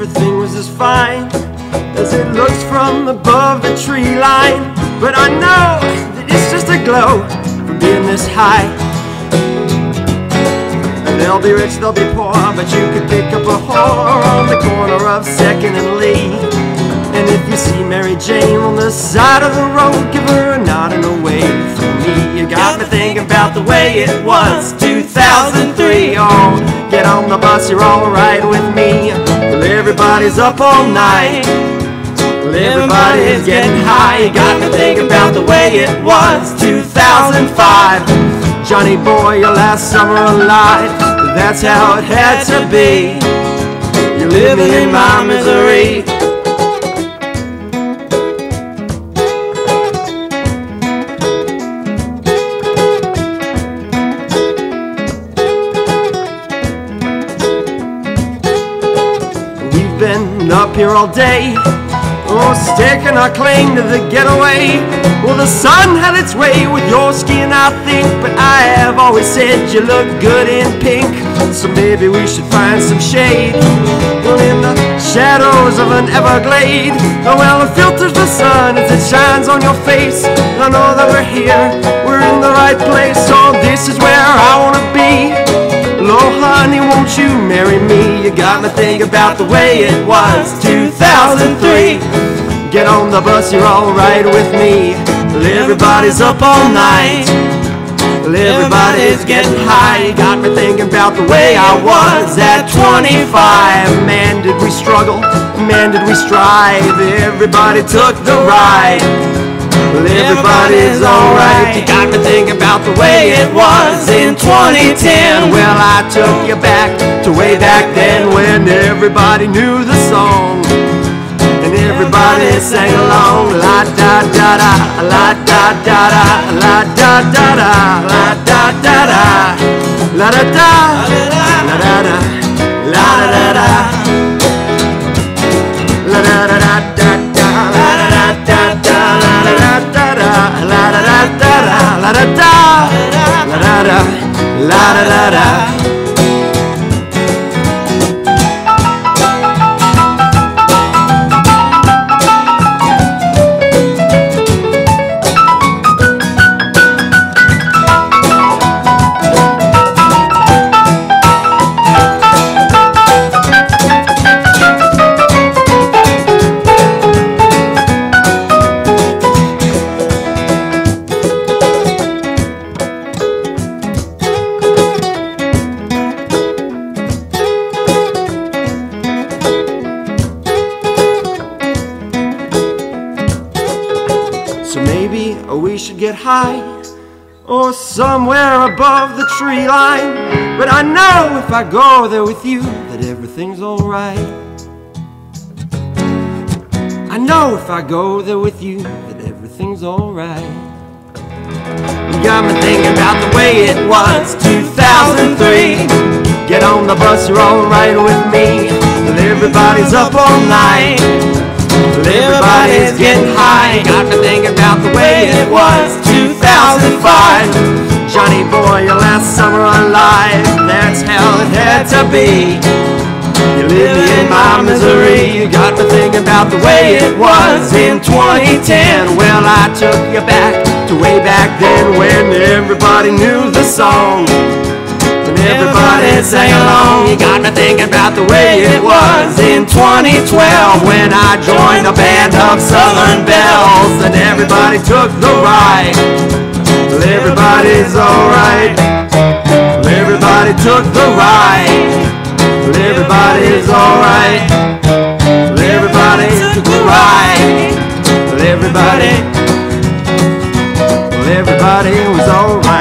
everything was as fine as it looks from above the tree line. But I know that it's just a glow from being this high. They'll be rich, they'll be poor, but you could pick up a whore on the corner of 2nd and Lee. And if you see Mary Jane on the side of the road, give her a nod and a wave for me. You got me thinking about the way it was 2003. Oh, get on the bus, you're alright with me. Well, everybody's up all night. Well, everybody's getting high. You got me thinking about the way it was 2005. Johnny boy, your last summer alive, that's how it had to be. You're living in my misery. We've been up here all day, oh, staking our claim to the getaway. Well, the sun had its way with your skin, I think, but I have always said you look good in pink. So maybe we should find some shade, well, in the shadows of an everglade. Oh, well, it filters the sun as it shines on your face. I know that we're here, we're in the right place. So this is where I wanna be. Oh, honey, won't you marry me? You got me thinking about the way it was 2003. Get on the bus, you're alright with me. Well, everybody's up all night. Well, everybody's getting high. You got me thinking about the way I was at 25. Man, did we struggle, man, did we strive. Everybody took the ride. Well, everybody's alright. You got me thinking about the way it was in 2010. Well, I took you back to way back then, when everybody knew the song and everybody sang along. La da da da, la da da da, la da da da, la da da da, la da da, la da da, la da da, la da da da da, la da da da, la da da da, la da da da, la da da, la da da, la da da da. So maybe we should get high, or somewhere above the tree line. But I know if I go there with you that everything's alright. I know if I go there with you that everything's alright. You got me thinking about the way it was 2003. Get on the bus, you're alright with me. Well, everybody's up all night. Well, everybody's getting high. Got me thinking about the way it was 2005. Johnny boy, your last summer alive, that's how it had to be. You're living in my misery. You got me thinking about the way it was in 2010. Well, I took you back to way back then, when everybody knew the song and everybody sang along. You got me thinking about the way it was in 2012, when I joined a band of Southern Belles and everybody took the ride. Well, everybody's alright. Well, everybody took the ride. Well, everybody's alright. Well, everybody took the ride. Well, everybody was alright.